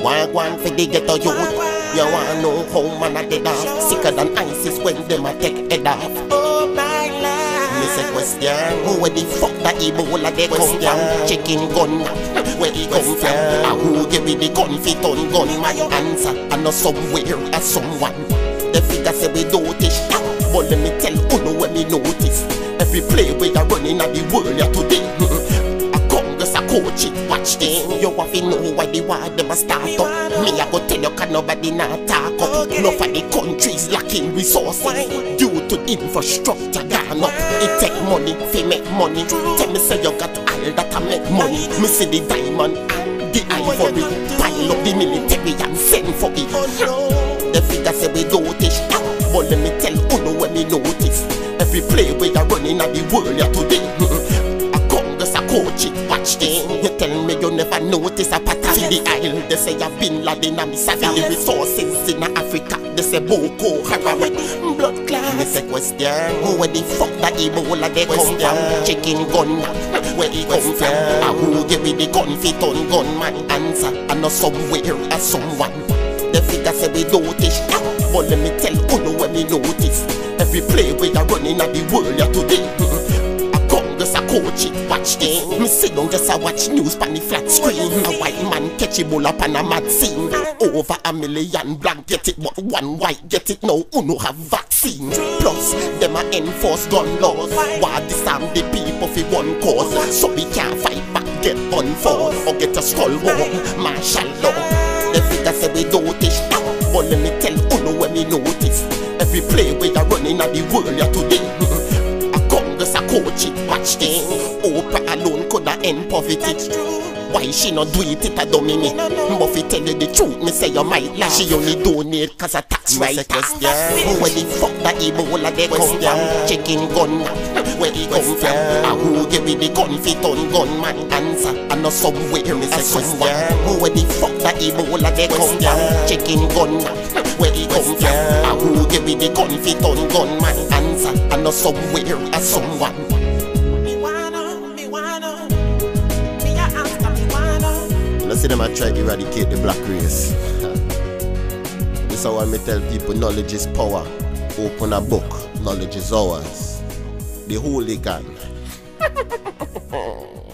Wagwan for the ghetto youth. You wanna know how man a dead off? Sicker than ISIS when them a take head off. Oh my love. Me say question, who the fuck that Ebola they come from? Chicken gun, where he come from? And who give me the gun fit on gun? My answer, I know somewhere or someone. The figure say we do this, but let me tell you when me notice. Every play we are running at the world ya today. A coach it, watch this. You have to know why the war them a start up. Me I go tell you can nobody not talk up. Enough of the countries lacking resources due to infrastructure gone up. It take money fi make money. Tell me say you got all that I make money. Me see the diamond and the ivory. Pile up the military and send for it. The figure say we do this, but let me tell you when me notice. Every play we are running at the world ya today. Coach it, watch this. You tell me you never notice a pattern. See the isle, they say I've been Laden and savvy. The resources in Africa, they say Boko Haram. Blood class. Me say question, who the fuck that Ebola they come from? Chicken gun, where he come from? And who give me the gun fit on gun? My answer, I know somewhere or someone. The figure say we do this, but let me tell you when me notice. Every play we are running at the world ya today. Just a coach it, watch this. Me sit down just a watch news pan the flat screen. A white man catch Ebola pan a mad scene. Over 1 million black get it, but 1 white get it now. Who no have vaccine? Plus, them a enforce gun laws. Why disarm the people for one cause? So we can't fight back, get unforced or get a skull war, martial law. The figure say we do this, but let me tell you when me notice. Every play we are running at the world ya today. Just a coach it, watch this. Oprah alone coulda end poverty. Why she not do it? It a dummy me. But fi tell you the truth, me say you might lie. She only donate cause a tax writer. Where the fuck that Ebola they come from? Chicken gun, where he come from? And who give me the gun fit on gun? My answer, I know somewhere me say someone. Where the fuck that Ebola they come from? Chicken gun, where he come from? And who give me the gun fit on gun? My answer, I know somewhere or someone. Let's see them I try to eradicate the black race. This is how I tell people knowledge is power. Open a book, knowledge is ours. The hooligan.